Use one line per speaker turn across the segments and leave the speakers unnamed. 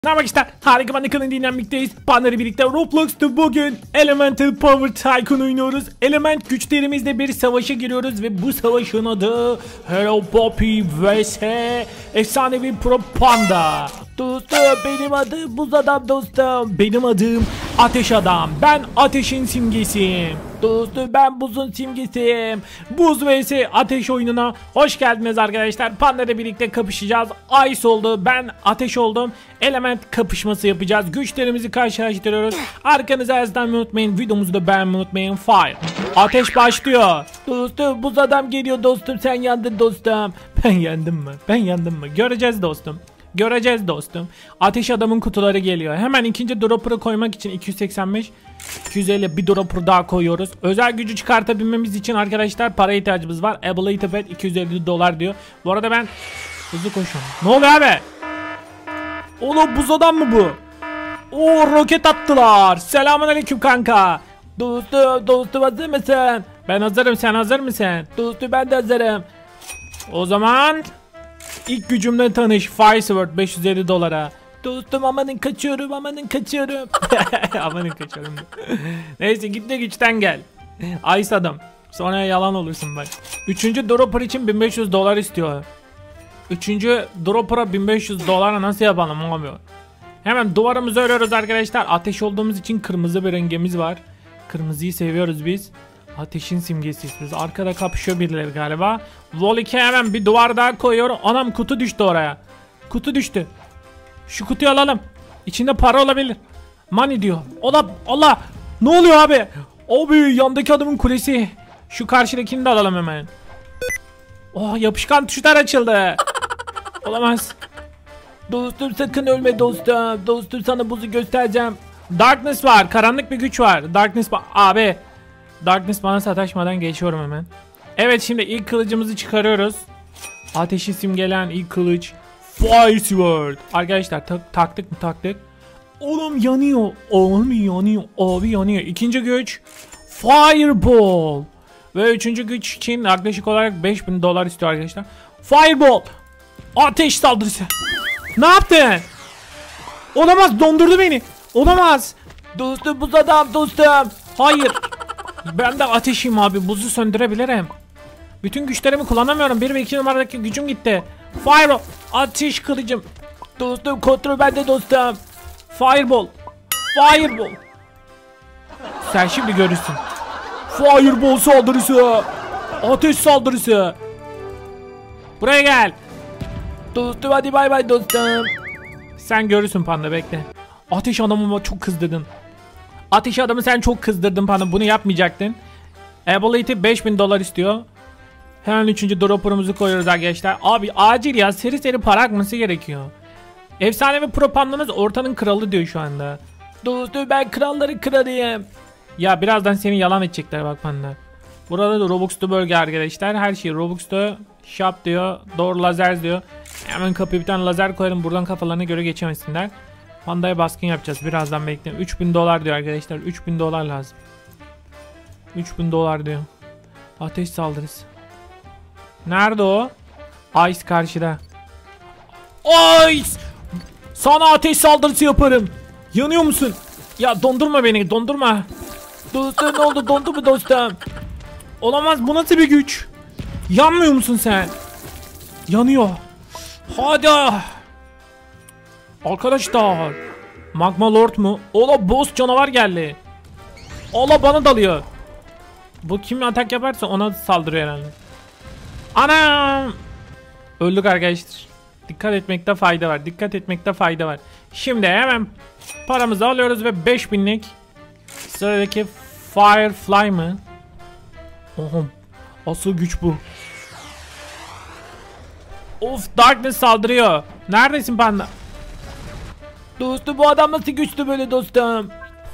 Merhaba işte harika ben de kanalın dinlenmekteyiz. Panları birlikte Roblox'ta bugün Elemental Power Tycoon oynuyoruz. Element güçlerimizle bir savaşa giriyoruz ve bu savaşın adı Hello Poppy vs Efsanevi Pro Panda. Dostum benim adım Buz Adam dostum. Benim adım Ateş Adam. Ben ateşin simgesiyim. Dostum ben buzun simgesiyim. Buz vs ateş oyununa hoş geldiniz arkadaşlar. Panda ile birlikte kapışacağız. Ice oldu, ben ateş oldum. Element kapışması yapacağız. Güçlerimizi karşılaştırıyoruz. Arkanızı yazmayı unutmayın. Videomuzu da beğenmeyi unutmayın. Fire. Ateş başlıyor. Dostum buz adam geliyor dostum, sen yandın dostum. Ben yandım mı? Ben yandım mı? Göreceğiz dostum. Göreceğiz dostum. Ateş adamın kutuları geliyor. Hemen ikinci dropper'ı koymak için 285 250 bir dropper daha koyuyoruz. Özel gücü çıkartabilmemiz için arkadaşlar para ihtiyacımız var. Ability pad 250 dolar diyor. Bu arada ben hızlı koşuyorum. Ne oluyor abi? Oğlum buz adam mı bu? Oo roket attılar. Selamünaleyküm kanka. Dostum hazır mısın? Ben hazırım, sen hazır mısın? Dostum ben de hazırım. O zaman İlk gücümle tanış. Fire Sword 550 dolara. Dostum amanın kaçıyorum, amanın kaçıyorum. Amanın kaçıyorum. Neyse git de güçten gel. Ice adam. Sonra yalan olursun bak. Üçüncü dropper için 1500 dolar istiyor. Üçüncü dropper'a 1500 dolara nasıl yapalım olmuyor. Hemen duvarımızı örüyoruz arkadaşlar. Ateş olduğumuz için kırmızı bir rengimiz var. Kırmızıyı seviyoruz biz. Ateşin simgesiyiz biz. Arkada kapışıyor birileri galiba. Wall 2 hemen bir duvar daha koyuyorum. Anam kutu düştü oraya. Kutu düştü. Şu kutuyu alalım. İçinde para olabilir. Money diyor. Allah. Ne oluyor abi? Abi yandaki adamın kulesi. Şu karşıdakini de alalım hemen. Oh yapışkan tuşlar açıldı. Olamaz. Dostum sakın ölme dostum. Dostum sana buzu göstereceğim. Darkness var. Karanlık bir güç var. Darkness abi. Darkness bana sataşmadan geçiyorum hemen. Evet şimdi ilk kılıcımızı çıkarıyoruz. Ateşi simgelen ilk kılıç. Fire Sword. Arkadaşlar taktık mı taktık. Oğlum yanıyor. Oğlum yanıyor. Abi yanıyor. İkinci güç. Fireball. Ve üçüncü güç için yaklaşık olarak 5000 dolar istiyor arkadaşlar. Fireball. Ateş saldırısı. Ne yaptın? Olamaz, dondurdu beni. Olamaz. Dostum buz adam dostum. Hayır. Ben de ateşim abi, buzu söndürebilirim. Bütün güçlerimi kullanamıyorum. 1 ve 2 numaradaki gücüm gitti. Fireball. Ateş kılıcım. Dostum kontrol bende dostum. Fireball. Fireball. Sen şimdi görürsün. Fireball saldırısı. Ateş saldırısı. Buraya gel. Dostum hadi bay bay dostum. Sen görürsün panda, bekle. Ateş adamıma çok kızdırdın. Ateş adamı sen çok kızdırdın panda, bunu yapmayacaktın. Ability 5000 dolar istiyor. Hemen 3. dropper'ımızı koyuyoruz arkadaşlar. Abi acil ya, seri para akması gerekiyor. Efsanevi Pro Panda'nız ortanın kralı diyor şu anda. Dostum ben kralların kralıyım. Ya birazdan seni yalan edecekler bak panda. Burada da Robux'ta bölge arkadaşlar. Her şey Robux'ta. Shop diyor. Doğru lazer diyor. Hemen kapıya bir tane lazer koyalım. Buradan kafalarına göre geçemesinler. Panda'ya baskın yapacağız. Birazdan bekleyin. 3000 dolar diyor arkadaşlar. 3000 dolar lazım. 3000 dolar diyor. Ateş saldırısı. Nerede o? Ice karşıda. Ice! Sana ateş saldırısı yaparım. Yanıyor musun? Ya dondurma beni, dondurma. Dostum ne oldu? Dondu mu dostum? Olamaz, bu nasıl bir güç? Yanmıyor musun sen? Yanıyor. Hadi. Arkadaşlar. Magma Lord mu? Ola boss canavar geldi. Ola bana dalıyor. Bu kim atak yaparsa ona saldırıyor herhalde. Anam. Öldük arkadaşlar. Dikkat etmekte fayda var. Dikkat etmekte fayda var. Şimdi hemen paramızı alıyoruz ve 5000'lik sıradaki Firefly mı? Oha. Asıl güç bu. Of, Darkness saldırıyor. Neredesin panda? Dostum bu adam nasıl güçlü böyle dostum?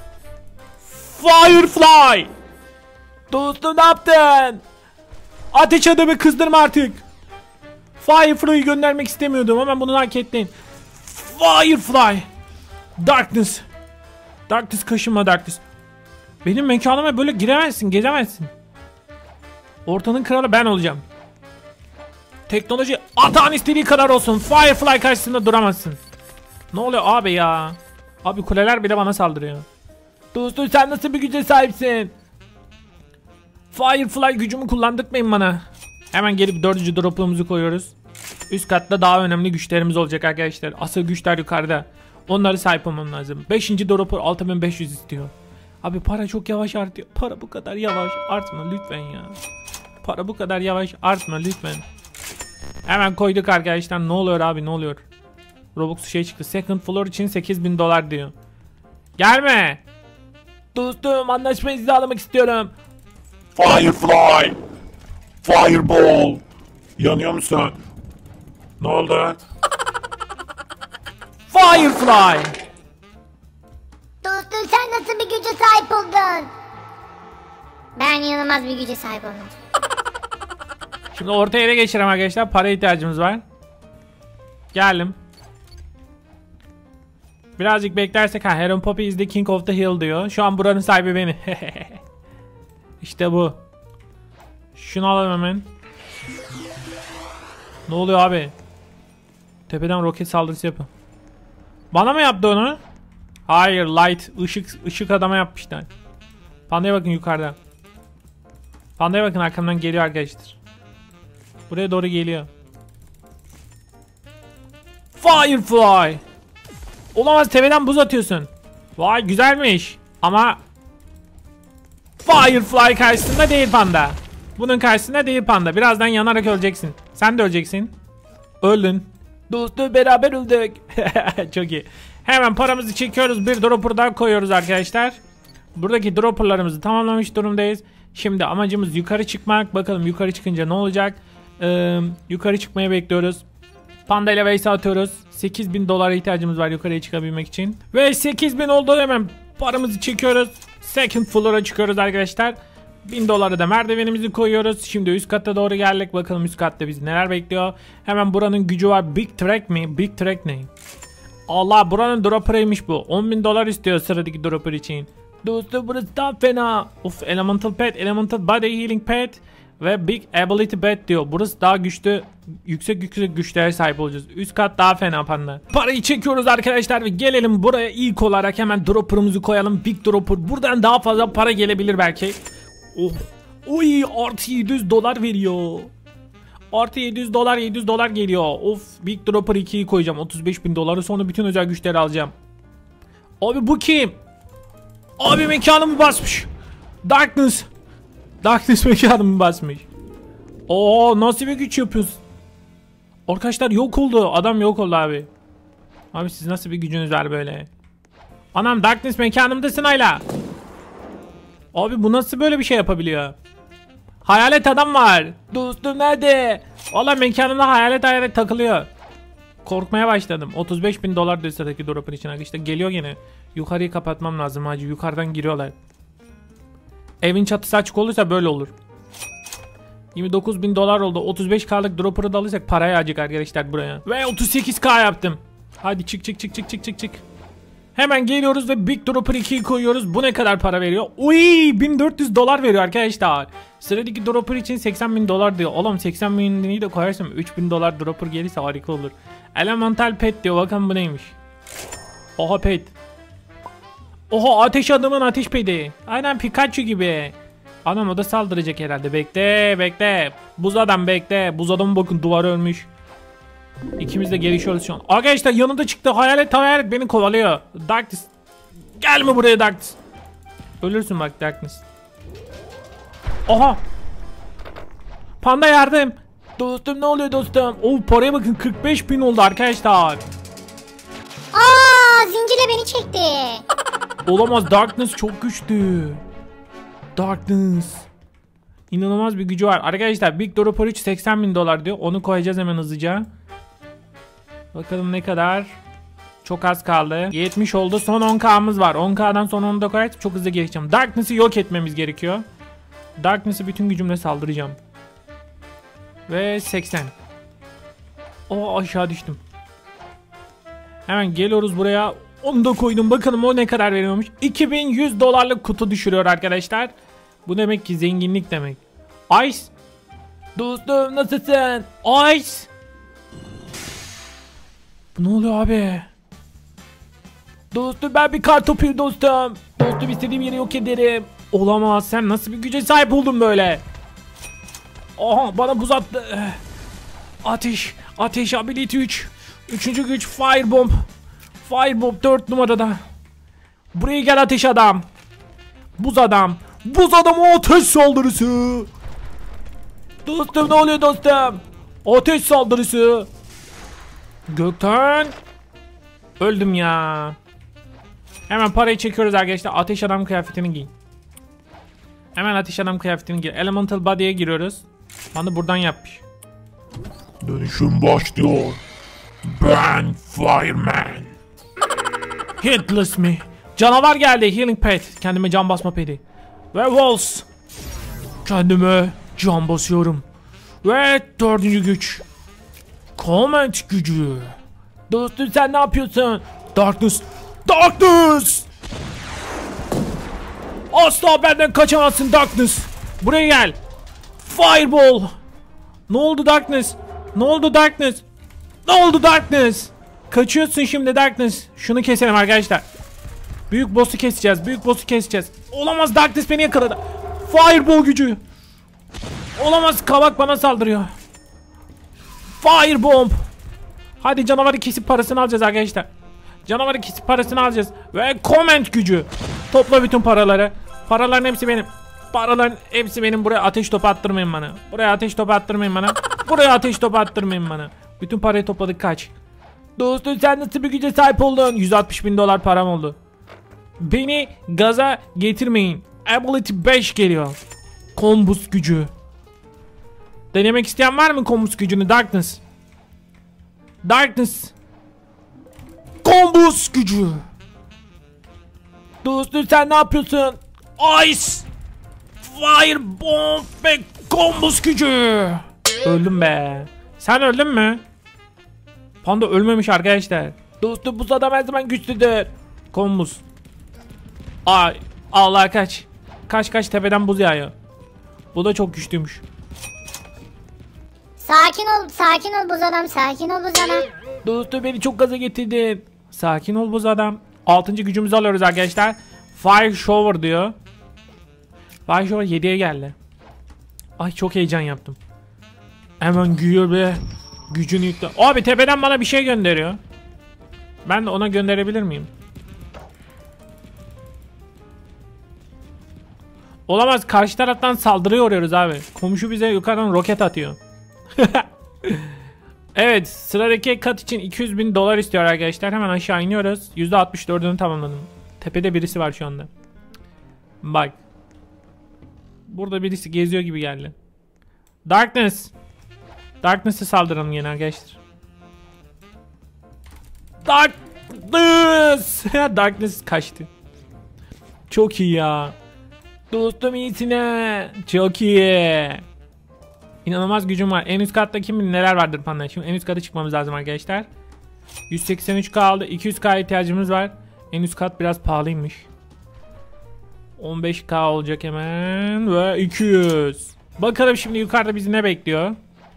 Firefly! Dostum ne yaptın? Ateş adamı kızdırma artık. Firefly'ı göndermek istemiyordum ama bunu hak ettin. Firefly! Darkness! Darkness kaşınma Darkness. Benim mekanıma böyle giremezsin, gezemezsin. Ortanın kralı ben olacağım. Teknoloji atağın istediği kadar olsun. Firefly karşısında duramazsın. Ne oluyor abi ya? Abi kuleler bile bana saldırıyor. Dostum sen nasıl bir güce sahipsin? Firefly gücümü kullandırmayın bana. Hemen gelip 4. drop'umuzu koyuyoruz. Üst katta daha önemli güçlerimiz olacak arkadaşlar. Asıl güçler yukarıda. Onları sahip olmam lazım. 5. drop'u 6500 istiyor. Abi para çok yavaş artıyor. Para bu kadar yavaş artma lütfen ya. Para bu kadar yavaş artma lütfen. Hemen koyduk arkadaşlar. Ne oluyor abi, ne oluyor? Robux şey çıktı. Second floor için 8000 dolar diyor. Gelme. Dostum anlaşmayı imzalamak istiyorum.
Firefly! Fireball! Yanıyor musun? Ne oldu?
Firefly.
Dostum sen nasıl bir güce sahip oldun? Ben inanılmaz bir güce sahip oldum.
Şimdi orta yere geçelim arkadaşlar. Para ihtiyacımız var. Geldim. Birazcık beklersek Heron Poppy is the king of the hill diyor. Şu an buranın sahibi benim. İşte bu. Şunu alalım hemen. Ne oluyor abi? Tepeden roket saldırısı yapın. Bana mı yaptı onu? Hayır, light ışık adama yapmışlar. Pandaya bakın yukarıda. Pandaya bakın, arkamdan geliyor arkadaşlar. Buraya doğru geliyor. Firefly. Olamaz, tepeden buz atıyorsun. Vay güzelmiş. Ama Firefly karşısında değil panda. Bunun karşısında değil panda. Birazdan yanarak öleceksin. Sen de öleceksin. Öldün. Dostum beraber öldük. Çok iyi. Hemen paramızı çekiyoruz. Bir dropper daha koyuyoruz arkadaşlar. Buradaki dropperlarımızı tamamlamış durumdayız. Şimdi amacımız yukarı çıkmak. Bakalım yukarı çıkınca ne olacak? Yukarı çıkmayı bekliyoruz. Panda ile vs atıyoruz. 8000 dolara ihtiyacımız var yukarıya çıkabilmek için. Ve 8000 oldu, hemen paramızı çekiyoruz. Second floor'a çıkıyoruz arkadaşlar. 1000 dolara da merdivenimizi koyuyoruz. Şimdi üst kata doğru geldik. Bakalım üst katta bizi neler bekliyor. Hemen buranın gücü var. Big Track mi? Big Track ne? Allah, buranın dropper'ıymış bu. 10.000 dolar istiyor sıradaki dropper için. Dostum burası daha fena. Of, Elemental Pet, Elemental Body Healing Pet ve Big Ability Pet diyor. Burası daha güçlü, yüksek güçlere sahip olacağız. Üst kat daha fena panda. Parayı çekiyoruz arkadaşlar ve gelelim buraya ilk olarak hemen dropper'ımızı koyalım. Big Dropper. Buradan daha fazla para gelebilir belki. Oh. Oy, artı 700 dolar veriyor. Artı 700 dolar geliyor. Of, Big Dropper 2'yi koyacağım. 35.000 doları, sonra bütün özel güçleri alacağım. Abi bu kim? Abi mekanımı basmış. Darkness mekanımı basmış. Oo, nasıl bir güç yapıyorsun? Arkadaşlar yok oldu. Adam yok oldu abi. Abi siz nasıl bir gücünüz var böyle? Anam, Darkness mekanımdasın hala. Abi bu nasıl böyle bir şey yapabiliyor? Hayalet adam var. Dostum nerede? Valla mekanımda hayalet takılıyor. Korkmaya başladım. 35.000 dolar diyor sıradaki dropper için. İşte geliyor gene. Yukarıyı kapatmam lazım hacı. Yukarıdan giriyorlar. Evin çatısı açık olursa böyle olur. 29.000 dolar oldu. 35K'lık dropper'ı da alırsak paraya acık arkadaşlar buraya. Ve 38K yaptım. Hadi çık. Hemen geliyoruz ve Big Dropper 2'yi koyuyoruz. Bu ne kadar para veriyor? Uy, 1400 dolar veriyor arkadaşlar. Sıradaki dropper için 80.000 dolar diyor. Oğlum 80.000'i de koyarsam 3000 dolar dropper gelirse harika olur. Elemental Pet diyor. Bakın bu neymiş? Oha pet. Oha, ateş adamın ateş pedi. Aynen Pikachu gibi. Anam, o da saldıracak herhalde. Bekle. Buz adam bekle. Buz adamı bakın, duvarı ölmüş. İkimiz de gelişiyoruz şu an. Arkadaşlar yanında çıktı. Hayalet beni kovalıyor. Darkness. Gelme buraya Darkness. Ölürsün bak Darkness. Oha. Panda yardım. Dostum ne oluyor dostum? Oh, paraya bakın, 45.000 oldu arkadaşlar.
Zincirle beni çekti.
Olamaz, Darkness çok güçlü. Darkness. İnanılmaz bir gücü var. Arkadaşlar Big Dropper 3 80.000 dolar diyor. Onu koyacağız hemen hızlıca. Bakalım ne kadar. Çok az kaldı. 70 oldu. Son 10K'mız var. 10K'dan sonra onu da koyarsak çok hızlı geçeceğim. Darkness'ı yok etmemiz gerekiyor. Darkness'ı bütün gücümle saldıracağım. Ve 80. O aşağı düştüm. Hemen geliyoruz buraya. Onu da koydum. Bakalım o ne kadar veriyormuş. 2100 dolarlık kutu düşürüyor arkadaşlar. Bu demek ki zenginlik demek. Ice. Dostum nasılsın? Ice. Bu ne oluyor abi? Dostum ben bir kartopuyum dostum. Dostum istediğim yeri yok ederim. Olamaz, sen nasıl bir güce sahip oldun böyle? Aha bana buz attı. Ateş. Ateş ability 3. Üçüncü güç Firebomb. Firebomb 4 numarada. Buraya gel ateş adam. Buz adam. Buz adamı ateş saldırısı. Dostum ne oluyor dostum? Ateş saldırısı. Gökten. Öldüm ya. Hemen parayı çekiyoruz arkadaşlar. Ateş adam kıyafetini giy. Hemen ateş adam kıyafetini giy. Elemental body'ye giriyoruz. Bana buradan yapmış.
Dönüşüm başlıyor. Ben Fireman.
Headless mi? Canavar geldi. Healing pad. Kendime can basma pedi. Ve Walls. Kendime can basıyorum. Ve dördüncü güç. Comment gücü. Dostum sen ne yapıyorsun? Darkness. Darkness. Asla benden kaçamazsın Darkness. Buraya gel. Fireball. Ne oldu Darkness? Ne oldu Darkness? Ne oldu Darkness? Kaçıyorsun şimdi Darkness. Şunu keselim arkadaşlar. Büyük boss'u keseceğiz. Büyük boss'u keseceğiz. Olamaz, Darkness beni yakaladı. Fireball gücü. Olamaz, kavak bana saldırıyor. Firebomb. Hadi canavarı kesip parasını alacağız arkadaşlar. Canavarı kesip parasını alacağız. Ve comment gücü. Topla bütün paraları. Paraların hepsi benim. Paraların hepsi benim. Buraya ateş topu attırmayın bana. Buraya ateş topu attırmayın bana. Buraya ateş topu attırmayın bana. Bütün parayı topladık, kaç. Dostum sen nasıl bir güce sahip oldun? 160.000 dolar param oldu. Beni gaza getirmeyin. Ability 5 geliyor. Kombus gücü. Denemek isteyen var mı kombus gücünü Darkness? Darkness. Kombus gücü. Dostum sen ne yapıyorsun? Ice. Firebomb ve kombus gücü. Öldüm be. Sen öldün mü? Panda ölmemiş arkadaşlar. Dostum buz adam her zaman güçlüdür. Kombus. Ay Allah kaç. Kaç tepeden buz yağıyor. Bu da çok güçlüymüş.
Sakin ol buz adam, sakin ol buz adam.
Dostum beni çok gaza getirdin. Sakin ol buz adam. 6. gücümüzü alıyoruz arkadaşlar. Fire Shower diyor. Fire Shower 7'ye geldi. Ay çok heyecan yaptım. Hemen gülüyor be. Gücünü yükle. Abi tepeden bana bir şey gönderiyor. Ben de ona gönderebilir miyim? Olamaz, karşı taraftan saldırıya uğruyoruz abi. Komşu bize yukarıdan roket atıyor. Evet, sıradaki kat için 200.000 dolar istiyor arkadaşlar. Hemen aşağı iniyoruz. %64'ünü tamamladım. Tepede birisi var şu anda. Bak. Burada birisi geziyor gibi geldi. Darkness. Darkness'e saldıralım yine arkadaşlar. Darkness. Darkness kaçtı. Çok iyi ya. Dostum iyisine. Çok iyi. İnanılmaz gücüm var. En üst katta kim bilir neler vardır panda. Şimdi en üst kata çıkmamız lazım arkadaşlar. 183 kaldı. 200k ihtiyacımız var. En üst kat biraz pahalıymış. 15k olacak hemen. Ve 200. Bakalım şimdi yukarıda bizi ne bekliyor.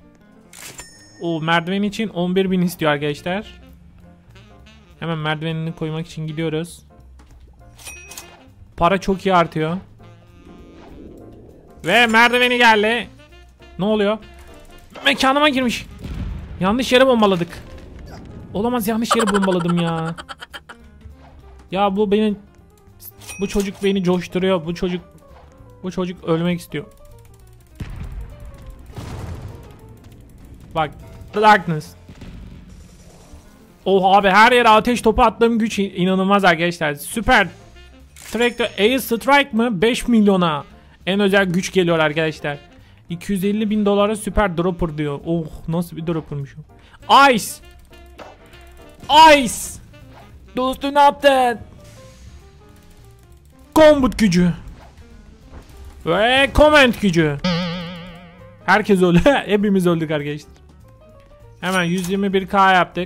O merdiven için 11.000 istiyor arkadaşlar. Hemen merdivenini koymak için gidiyoruz. Para çok iyi artıyor. Ve merdiveni geldi. Ne oluyor? Mekanıma girmiş. Yanlış yere bombaladık. Olamaz, yanlış yere bombaladım ya. Ya bu çocuk beni coşturuyor. Bu çocuk ölmek istiyor. Bak, Darkness. Oh abi, her yere ateş topu attığım güç inanılmaz arkadaşlar. Süper Tractor Air Strike mı? 5 milyona en özel güç geliyor arkadaşlar. 250.000 dolara süper dropper diyor. Oh, nasıl bir droppermış o. Ice. Ice. Dostum ne yaptın? Combat gücü. Ve comment gücü. Herkes öldü. Hepimiz öldük arkadaşlar. Hemen 121k yaptık.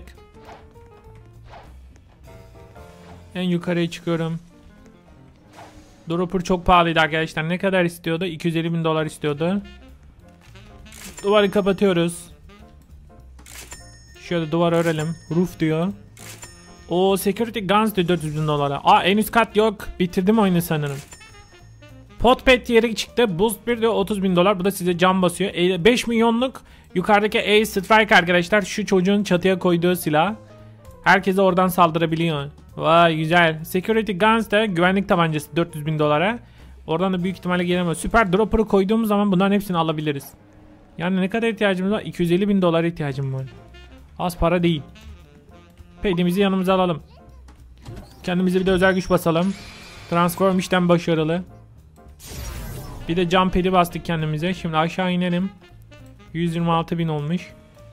En yukarıya çıkıyorum. Dropper çok pahalıydı arkadaşlar. Ne kadar istiyordu? 250.000 dolar istiyordu. Duvarı kapatıyoruz. Şöyle duvar örelim. Roof diyor. O Security Guns de 400 bin dolara. En üst kat yok. Bitirdim oyunu sanırım. Potpet yeri çıktı. Boost 1 de 30 bin dolar. Bu da size can basıyor. 5 milyonluk yukarıdaki Ace Strike arkadaşlar. Şu çocuğun çatıya koyduğu silah. Herkese oradan saldırabiliyor. Vay güzel. Security Guns da güvenlik tabancası 400 bin dolara. Oradan da büyük ihtimalle gelemez. Süper Dropper'ı koyduğumuz zaman bunların hepsini alabiliriz. Yani ne kadar ihtiyacımız var? 250 bin dolara ihtiyacım var. Az para değil. Pedimizi yanımıza alalım. Kendimize bir de özel güç basalım. Transform işten başarılı. Bir de jump pedi bastık kendimize. Şimdi aşağı inelim. 126 bin olmuş.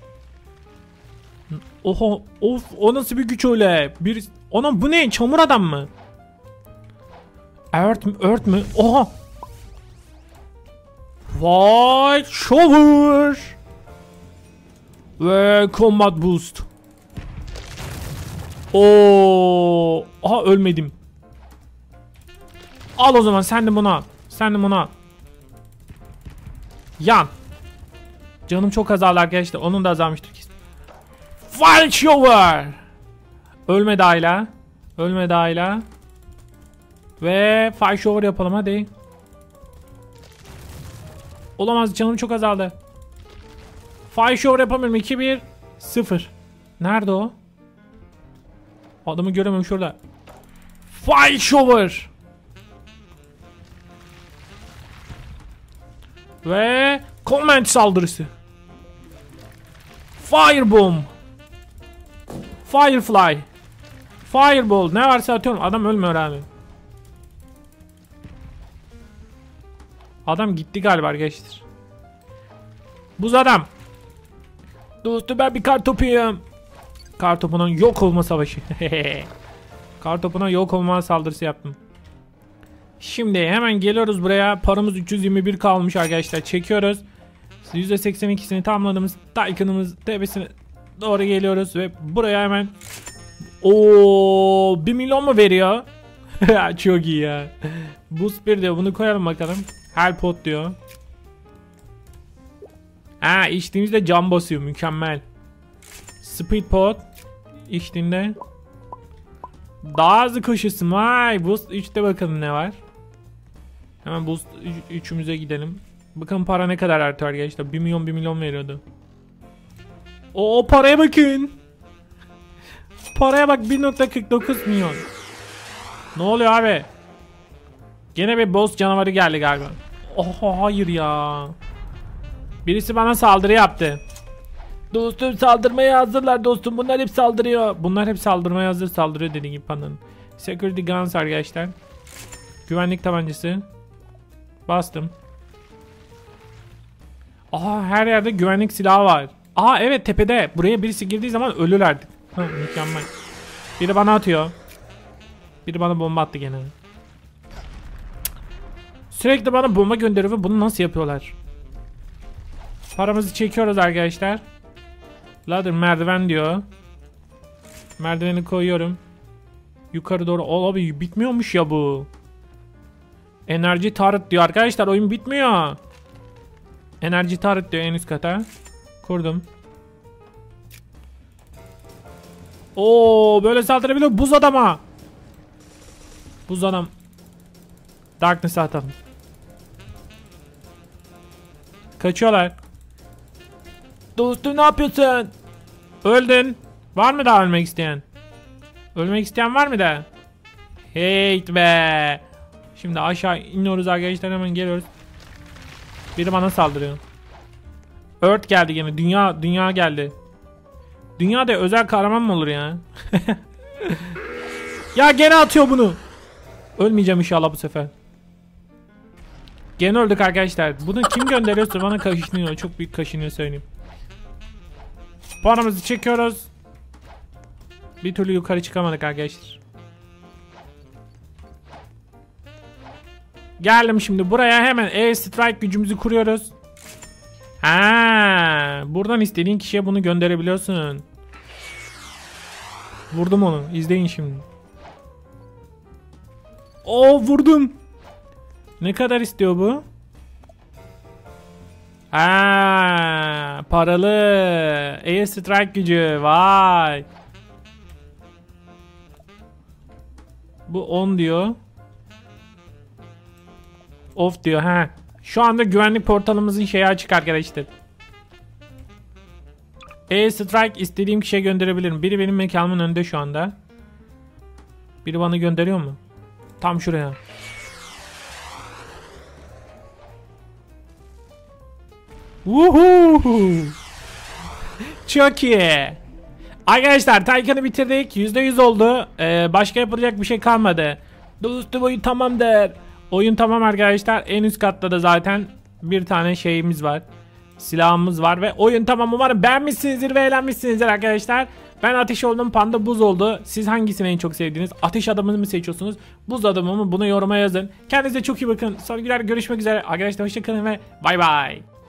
Oho, of, o nasıl bir güç öyle? Ona bu ne? Çamur adam mı? Earth mü? Oha. White Shower. Ve Combat Boost. Oo. Aha ölmedim. Al o zaman sen de bunu al. Sen de bunu al. Yan. Canım çok azaldı arkadaşlar. Onun da azalmıştır kesin. Fire Shower. Ölmedi hala. Ölmedi hala. Ve Fire Shower yapalım hadi. Olamaz, canım çok azaldı. Fire Shower yapamıyorum. 2-1-0. Nerede o? Adamı göremiyorum şurada. Fire Shower. Ve Command saldırısı. Firebomb. Firefly. Fireball. Ne varsa atıyorum. Adam ölmüyor abi. Adam gitti galiba arkadaşlar. Buz adam. Dostum ben bir kartopuyum. Kartopunun yok olma savaşı. Kartopuna yok olma saldırısı yaptım. Şimdi hemen geliyoruz buraya. Paramız 321 kalmış arkadaşlar. Çekiyoruz. %82'sini tamamladığımız Tycoon'ımız tepesine doğru geliyoruz ve buraya hemen 1 milyon mu veriyor? Çok iyi ya. Boost 1 diyor. Bunu koyalım bakalım. Help pot diyor. İçtiğimizde can basıyor. Mükemmel. Speed pot. İçtiğinde daha hızlı koşuyorsun. Vay. Boost 3'te bakalım ne var. Hemen Boost 3'ümüze gidelim. Bakın para ne kadar artıyor arkadaşlar. 1 milyon veriyordu. O paraya bakın. Paraya bak, 1.49 milyon. Ne oluyor abi? Gene bir boss canavarı geldi galiba. Oha hayır ya. Birisi bana saldırı yaptı. Dostum saldırmaya hazırlar dostum. Bunlar hep saldırıyor. Bunlar hep saldırmaya hazır, saldırıyor dediğim gibi pandanın. Security Guns arkadaşlar. Güvenlik tabancası. Bastım. Her yerde güvenlik silahı var. Evet tepede. Buraya birisi girdiği zaman ölürlerdi. Mükemmel. Biri bana atıyor. Biri bana bomba attı gene. Sürekli bana bomba gönderiyor ve bunu nasıl yapıyorlar? Paramızı çekiyoruz arkadaşlar. Ladder merdiven diyor. Merdiveni koyuyorum. Yukarı doğru. Abi bitmiyormuş ya bu. Enerji turret diyor arkadaşlar, oyun bitmiyor. Enerji turret diyor en üst kata. Kurdum. Böyle saldırabiliyor buz adama. Buz adam. Darkness'a atalım. Kaçıyorlar. Dostum ne yapıyorsun? Öldün. Var mı daha ölmek isteyen? Ölmek isteyen var mı da? Hate be. Şimdi aşağı iniyoruz arkadaşlar, hemen geliyoruz. Biri bana saldırıyor. Earth geldi gene. Dünya geldi. Dünyada özel kahraman mı olur ya? Ya gene atıyor bunu. Ölmeyeceğim inşallah bu sefer. Gene öldük arkadaşlar. Bunu kim gönderiyorsa bana kaşınıyor. Çok büyük kaşınıyor söyleyeyim. Paramızı çekiyoruz. Bir türlü yukarı çıkamadık arkadaşlar. Geldim şimdi buraya, hemen Air Strike gücümüzü kuruyoruz. Buradan istediğin kişiye bunu gönderebiliyorsun. Vurdum onu. İzleyin şimdi. Vurdum. Ne kadar istiyor bu? Paralı. Air Strike gücü. Vay. Bu 10 diyor. Off diyor. Ha. Şu anda güvenlik portalımızın şeyi açık arkadaşlar. Strike istediğim kişiye gönderebilirim. Biri benim mekanımın önünde şu anda. Biri bana gönderiyor mu? Tam şuraya. Woohoo! Çok iyi. Arkadaşlar Taycan'ı bitirdik. %100 oldu. Başka yapılacak bir şey kalmadı. Dostum oyun tamamdır. Oyun tamam arkadaşlar. En üst katta da zaten bir tane şeyimiz var. Silahımız var ve oyun tamam. Umarım beğenmişsinizdir ve eğlenmişsinizdir arkadaşlar. Ben ateş oldum, panda buz oldu. Siz hangisini en çok sevdiniz? Ateş adamını mı seçiyorsunuz? Buz adamı mı? Bunu yoruma yazın. Kendinize çok iyi bakın. Sonra görüşmek üzere. Arkadaşlar hoşçakalın ve bay bay.